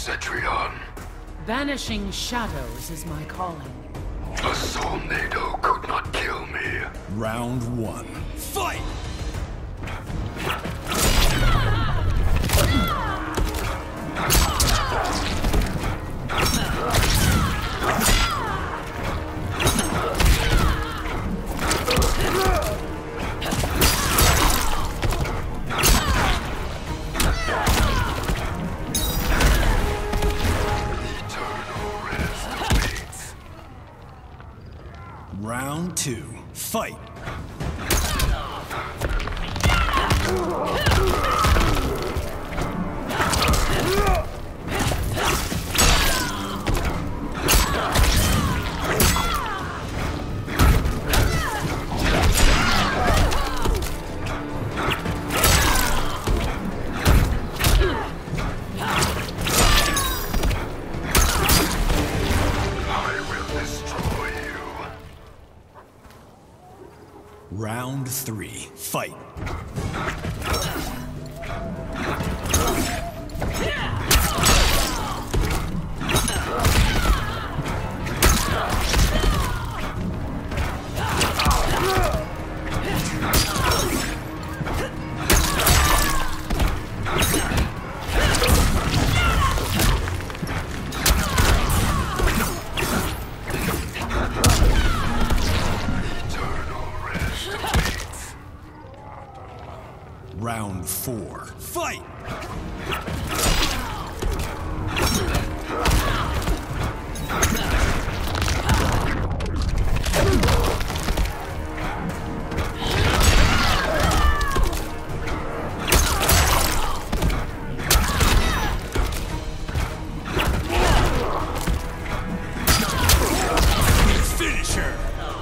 Cetrion. Banishing shadows is my calling. A Soulnado could not kill me. Round 1. Fight! Round 2. Fight! Round 3. Fight! Round 4. Fight! Finish her!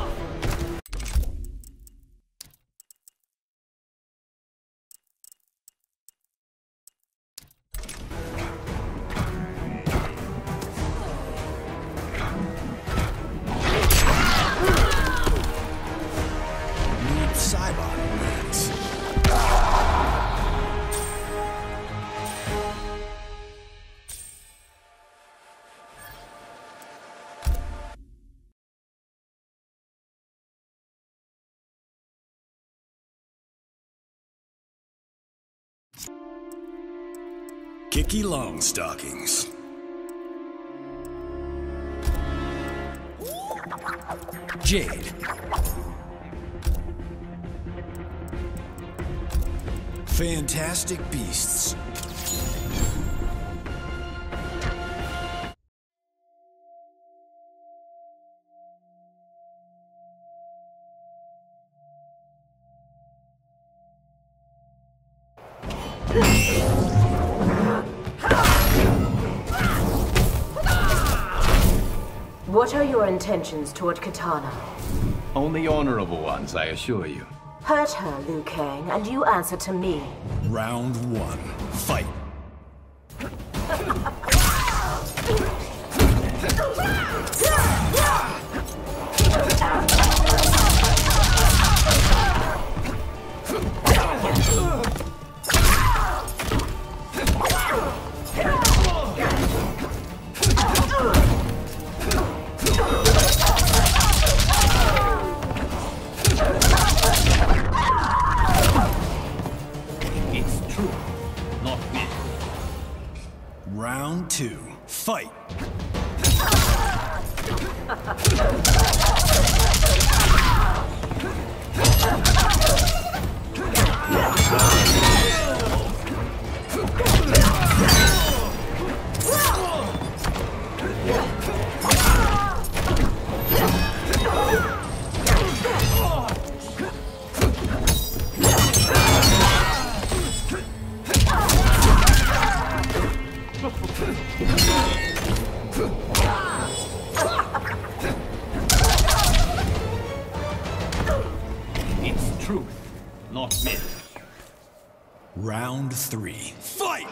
Kicky Longstockings. Jade. Fantastic Beasts. What are your intentions toward Katana? Only honorable ones, I assure you. Hurt her, Liu Kang, and you answer to me. Round 1. Fight! Round 2. Fight! It's truth, not myth. Round 3. Fight!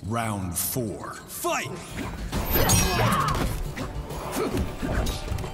Round 4. Fight!